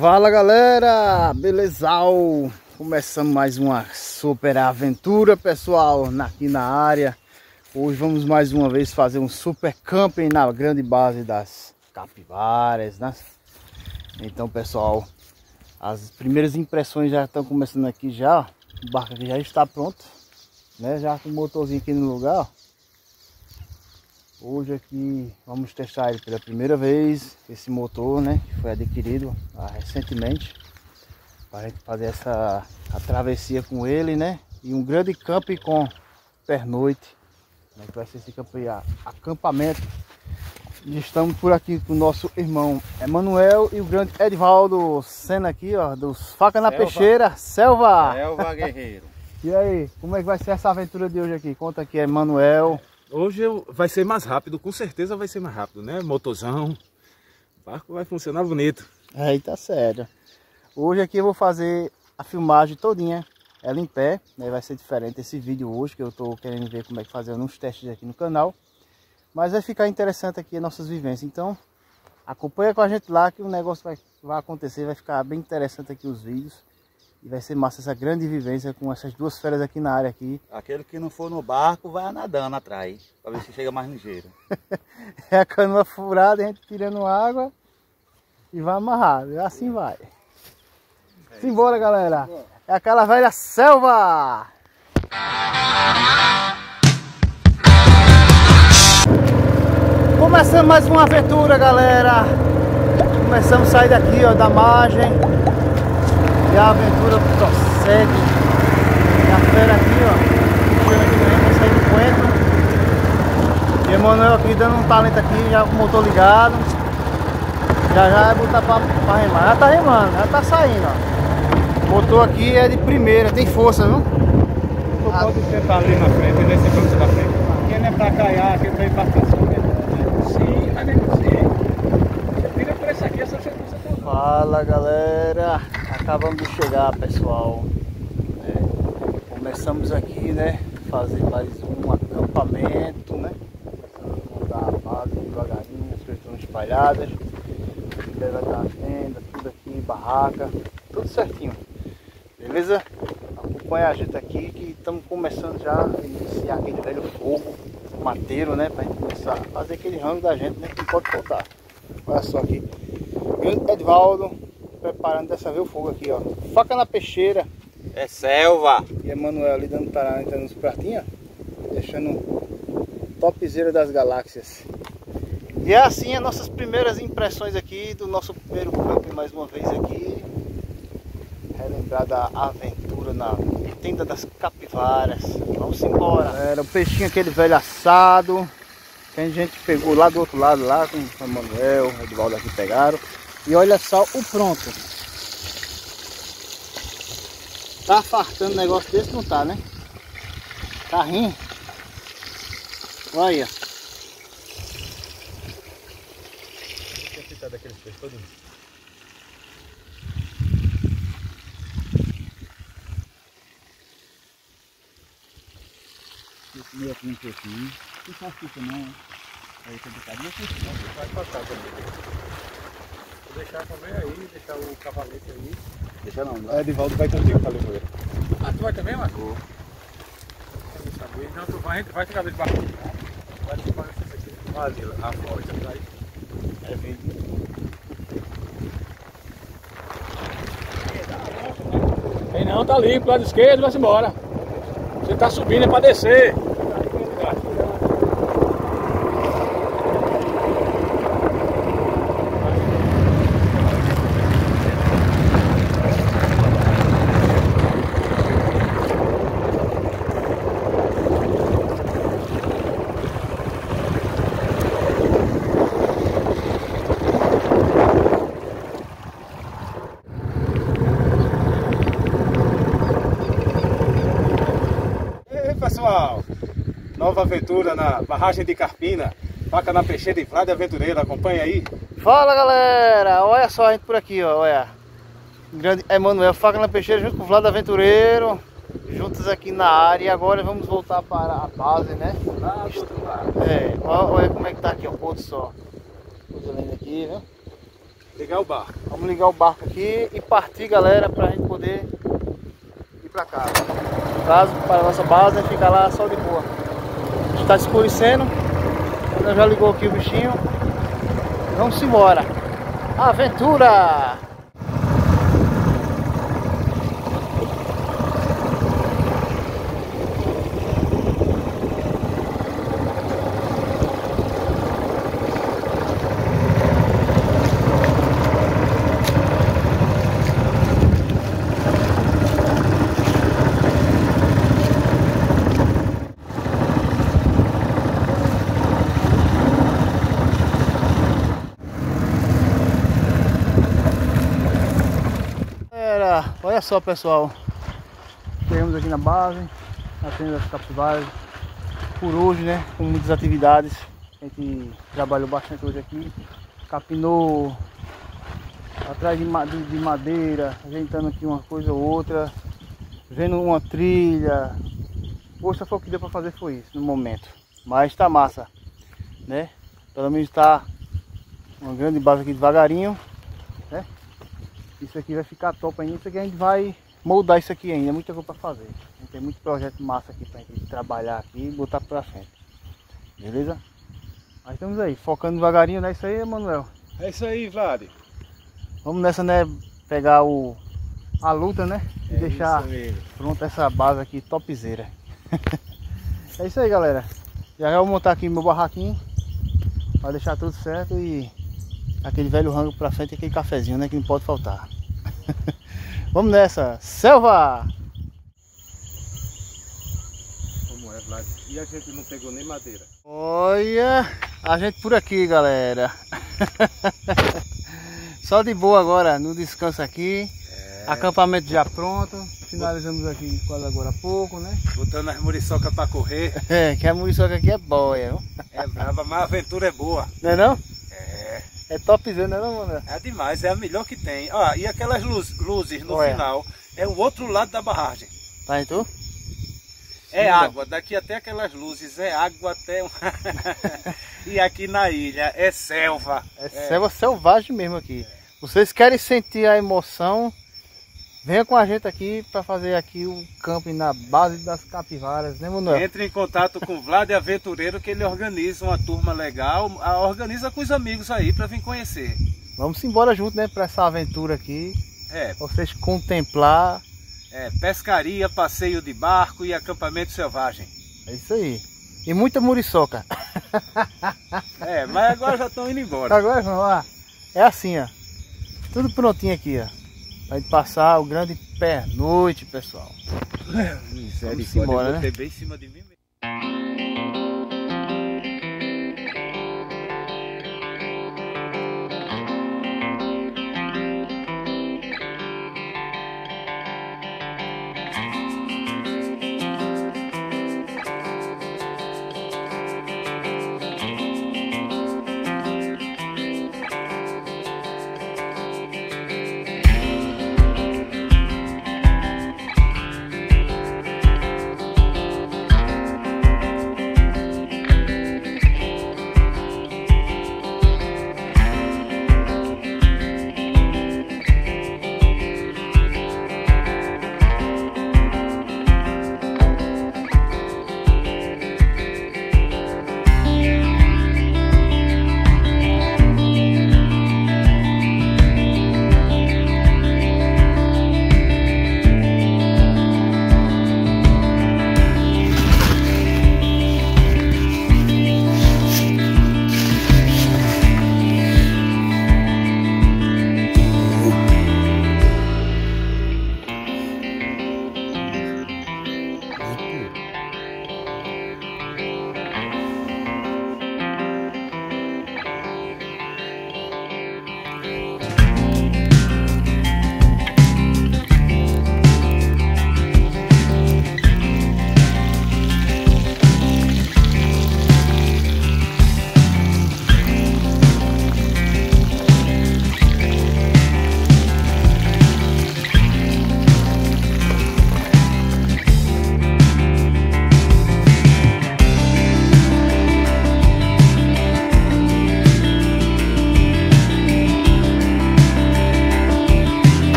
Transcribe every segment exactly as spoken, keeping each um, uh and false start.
Fala galera, belezal? Começando mais uma super aventura, pessoal, aqui na área. Hoje vamos mais uma vez fazer um super camping na grande base das capivaras, né? Então, pessoal, as primeiras impressões já estão começando aqui já. O barco aqui já está pronto, né? Já com o motorzinho aqui no lugar, ó. Hoje aqui vamos testar ele pela primeira vez, esse motor, né, que foi adquirido ah, recentemente, para a gente fazer essa a travessia com ele, né, e um grande camping com pernoite, né, que vai ser esse camping, acampamento. E estamos por aqui com o nosso irmão Emanuel e o grande Edivaldo Senna aqui, ó, dos Faca na Selva. Peixeira, Selva! Selva Guerreiro. E aí, como é que vai ser essa aventura de hoje aqui? Conta aqui, Emanuel. Hoje vai ser mais rápido, com certeza vai ser mais rápido, né? Motorzão, o barco vai funcionar bonito. Aí tá sério. Hoje aqui eu vou fazer a filmagem todinha, ela em pé, né? Vai ser diferente esse vídeo hoje, que eu tô querendo ver como é que fazer uns testes aqui no canal. Mas vai ficar interessante aqui as nossas vivências, então acompanha com a gente lá que o negócio vai, vai acontecer, vai ficar bem interessante aqui os vídeos. E vai ser massa essa grande vivência com essas duas férias aqui na área aqui. Aquele que não for no barco vai nadando atrás, para ver se chega mais ligeiro. É a canoa furada, a gente tirando água e vai amarrado. Assim vai. É Simbora, galera. É aquela velha selva. Começando mais uma aventura, galera. Começamos a sair daqui, ó, da margem. E a aventura prossegue. E a fera aqui, ó, chega aqui dentro, vai sair do coentro. E Emanuel aqui dando um talento aqui, já com o motor ligado. Já já vai botar pra, pra remar. Já tá remando, já tá saindo, ó. O motor aqui é de primeira, tem força, viu? Tu pode sentar ali na frente, nesse banco da frente. Aquele é pra caiar, aquele é pra embarcação. Sim, mas mesmo assim. Você tira por esse aqui, essa você não tem. Fala, galera. Acabamos de chegar, pessoal, é, começamos aqui, né, fazer mais um acampamento, né, começamos a montar a base devagarinho, as coisas estão espalhadas, aqui vai estar a tenda, tudo aqui, barraca, tudo certinho, beleza? Acompanha a gente aqui que estamos começando já a iniciar aquele velho fogo, mateiro, né, para gente começar a fazer aquele rango da gente, né, que pode faltar. Olha só aqui, grande Edivaldo preparando dessa vez o fogo aqui, ó. Faca na peixeira. É selva. E Emanuel ali dando tarana nos pratinhos, deixando topzera das galáxias. E é assim as nossas primeiras impressões aqui do nosso primeiro camping, mais uma vez aqui. Relembrar da aventura na tenda das capivaras. Vamos embora. Era o peixinho aquele velho assado que a gente pegou lá do outro lado, lá com o Emanuel, o Edivaldo aqui pegaram. E olha só o pronto. Tá fartando um negócio desse? Não tá, né? Carrinho. Olha. Deixa eu ficar daqueles peixes todinho. Vou comer aqui um pouquinho. Não faz isso não, né? Aí tem bocadinho aqui. Vai passar também. Vou deixar também aí, deixar o cavalete aí. Deixa não, O não. Edivaldo vai contigo, falei com ele. Ah, tu vai também, Marcos? Vou. Quero saber. Então tu vai, a gente vai ficar dentro do barco. Vai te pagar isso aqui. Ali, a fora, isso aí. É vídeo. Tem não, tá ali, pro lado esquerdo, vai-se embora. Você tá subindo, é pra descer. Pessoal, nova aventura na barragem de Carpina, Faca na Peixeira e Vlad Aventureiro, acompanha aí. Fala, galera, olha só a gente por aqui, ó, olha. O grande Emanuel, Faca na Peixeira junto com o Vlad Aventureiro, juntos aqui na área. E agora vamos voltar para a base, né? Lá do outro lado. É, olha como é que tá aqui, ó, o pôr do sol. Coisa linda aqui, viu? Ligar o barco. Vamos ligar o barco aqui e partir, galera, pra gente poder ir pra casa. No caso, para a nossa base, ficar lá só de boa. Está escurecendo. Ela já ligou aqui o bichinho. Vamos embora. Aventura! Olha só, pessoal, chegamos aqui na base, na tenda das capivaras, por hoje, né, com muitas atividades. A gente trabalhou bastante hoje aqui, capinou atrás de madeira, ajeitando aqui uma coisa ou outra, vendo uma trilha. Hoje só foi o que deu para fazer, foi isso no momento, mas tá massa, né? Pelo menos tá uma grande base aqui devagarinho, né? Isso aqui vai ficar top ainda. Isso aqui a gente vai moldar isso aqui ainda. Muita coisa para fazer. A gente tem muito projeto massa aqui pra gente trabalhar aqui e botar pra frente. Beleza? Mas estamos aí, focando devagarinho, né? Isso aí, Manuel. É isso aí, Vlad. Vamos nessa, né? Pegar o, a luta, né? E é deixar pronta essa base aqui, topzera. É isso aí, galera. Já vou montar aqui meu barraquinho. Vai deixar tudo certo e aquele velho rango pra frente e aquele cafezinho, né? Que não pode faltar. Vamos nessa, selva! Como é, Vlad? E a gente não pegou nem madeira. Olha a gente por aqui, galera. Só de boa agora, no descanso aqui. É. Acampamento já pronto. Finalizamos aqui quase agora há pouco, né? Botando as muriçocas pra correr. É, que a muriçoca aqui é boia, viu? É brava, mas a aventura é boa. Não é não? É. É topzão, não é não, mano? É demais, é a melhor que tem. Ó, e aquelas luz, luzes no Olha. Final, é o outro lado da barragem. Tá aí tu? É Sim, água, daqui até aquelas luzes, é água até... E aqui na ilha é selva. É, é selva selvagem mesmo aqui. É. Vocês querem sentir a emoção? Venha com a gente aqui para fazer aqui o camping na base das capivaras, né, Manuel? Entre em contato com o Vlad Aventureiro, que ele organiza uma turma legal, organiza com os amigos aí para vir conhecer. Vamos embora junto, né, para essa aventura aqui. É. Vocês contemplar. É, pescaria, passeio de barco e acampamento selvagem. É isso aí. E muita muriçoca. É, mas agora já estão indo embora. Agora vamos lá. É assim, ó. Tudo prontinho aqui, ó. Pra gente passar o grande pernoite, pessoal. Vamos embora, eu botei, né? Bem em cima de mim mesmo.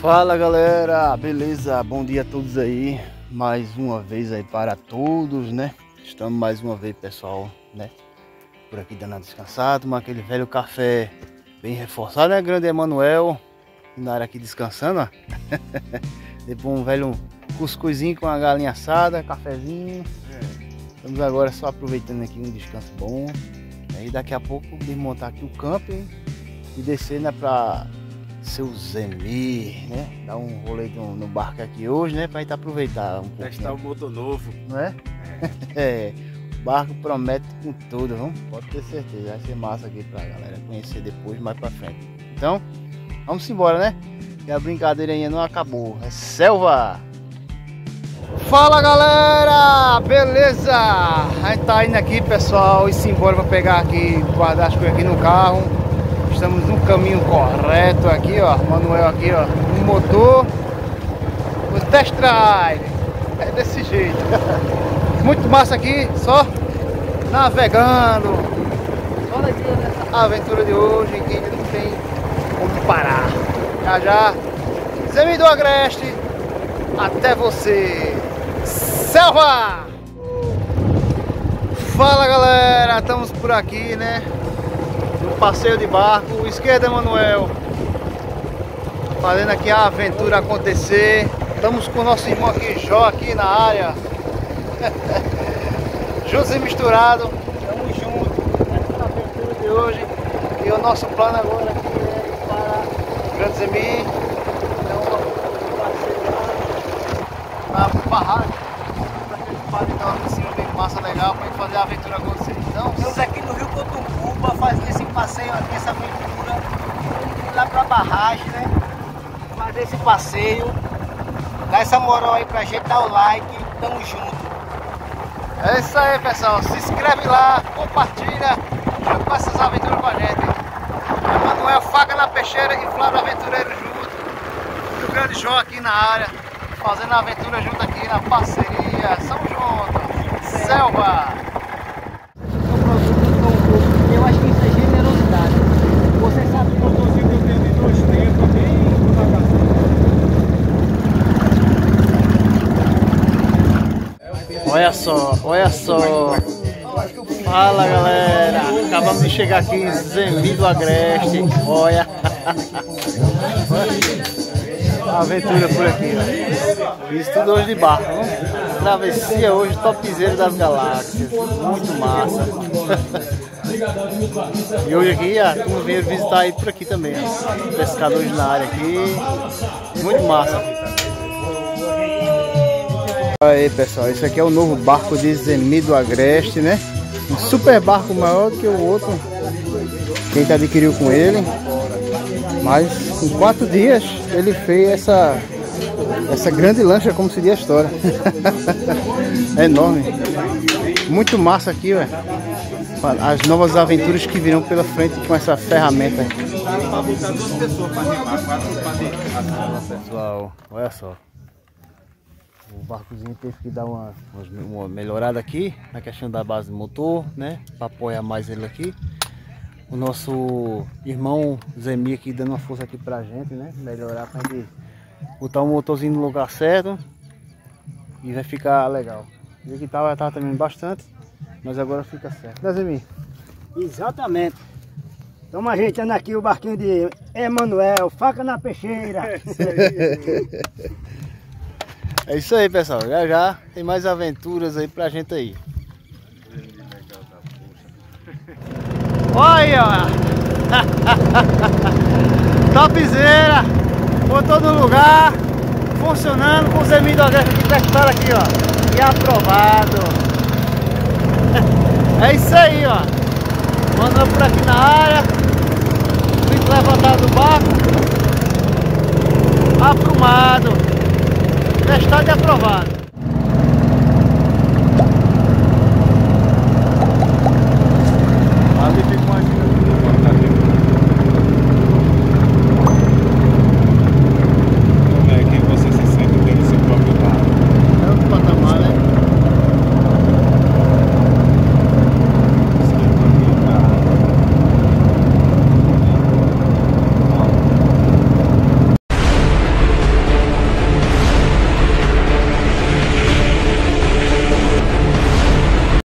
Fala galera, beleza? Bom dia a todos aí, mais uma vez aí para todos, né? Estamos mais uma vez, pessoal, né? Por aqui dando uma descansada, tomar aquele velho café bem reforçado, né? Grande Emanuel, na área aqui descansando, ó. Depois um velho cuscuzinho com a galinha assada, cafezinho. Estamos agora só aproveitando aqui um descanso bom. Aí daqui a pouco desmontar aqui o camping e descer, né, para seu Zemir, né? Dar um rolê no, no barco aqui hoje, né? Pra gente aproveitar um pouco. Testar o motor novo. Não é? É. O barco promete com tudo, vamos? Pode ter certeza. Vai ser massa aqui pra galera conhecer depois, mais pra frente. Então, vamos embora, né? Que a brincadeira ainda não acabou. É selva! Fala galera! Beleza? A gente tá indo aqui, pessoal, e se embora pra pegar aqui, guardar as coisas aqui no carro. Estamos no caminho correto aqui, ó. Manuel aqui, ó. No motor. O test drive. É desse jeito. Muito massa aqui, só navegando. Olha aqui nessa aventura de hoje que não tem como parar. Já já. Zemir do Agreste. Até você. Selva! Fala galera, estamos por aqui, né? No passeio de barco, esquerda Emanuel, fazendo aqui a aventura acontecer. Estamos com o nosso irmão aqui, Jó, aqui na área. Juntos e misturados. Estamos juntos nessa aventura de hoje. E o nosso plano agora aqui é para Grande Zemir. Então, um passeio lá na barragem. Para que a gente em cima bem massa, legal, para fazer a aventura acontecer. Então, estamos aqui no Rio Cotumbu para fazer esse passeio aqui, essa aventura. Ir lá para a barragem, né? Fazer esse passeio. Dá essa moral aí pra gente, dá o like, tamo junto. É isso aí, pessoal. Se inscreve lá, compartilha, junto com essas aventuras com a gente. Emanuel, faca na peixeira e Flávio Aventureiro junto. E o grande Jó aqui na área, fazendo a aventura junto aqui na parceria. São juntos. Selva! Eu acho que isso é generosidade. Você sabe que o motorzinho que eu tenho de dois tempos, bem devagarzinho. Olha só, olha só. Fala galera, acabamos de chegar aqui em Zemir do Agreste. Olha a aventura por aqui, ó. Isso tudo hoje de barco, né? Travessia hoje, topzera das galáxias. Muito massa. E hoje aqui, a turma veio visitar aí por aqui também, ó. Pescadores na área aqui. Muito massa. Aí pessoal, esse aqui é o novo barco de Zemir do Agreste, né? Um super barco maior que o outro que a gente adquiriu com ele. Mas em quatro dias ele fez essa, essa grande lancha, como seria a história. É enorme. Muito massa aqui, ué. As novas aventuras que virão pela frente com essa ferramenta. Pessoal, olha só. O barcozinho teve que dar uma, uma melhorada aqui na questão da base do motor, né? Para apoiar mais ele aqui. O nosso irmão Zemir aqui dando uma força aqui pra gente, né? Melhorar pra gente botar o motorzinho no lugar certo. E vai ficar legal. E aqui tava, tava também bastante, mas agora fica certo. Né, Zemir? Exatamente. Estamos ajeitando aqui o barquinho de Emanuel, faca na peixeira. É isso aí, pessoal. Já já tem mais aventuras aí pra gente aí. Olha, ó. Topzera. Botou no lugar, funcionando com o Zemir do Agreste aqui testado aqui, ó. E aprovado. É isso aí, ó. Mandando por aqui na área. Fico levantado do barco. Aprumado. Testado e aprovado.